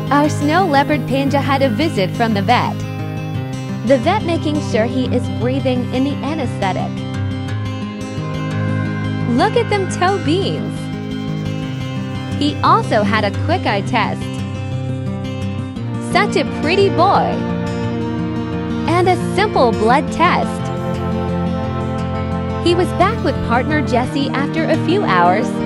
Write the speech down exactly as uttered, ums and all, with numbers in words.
Our snow leopard Panja had a visit from the vet. The vet making sure he is breathing in the anesthetic. Look at them toe beans. He also had a quick eye test. Such a pretty boy. And a simple blood test. He was back with partner Jessie after a few hours.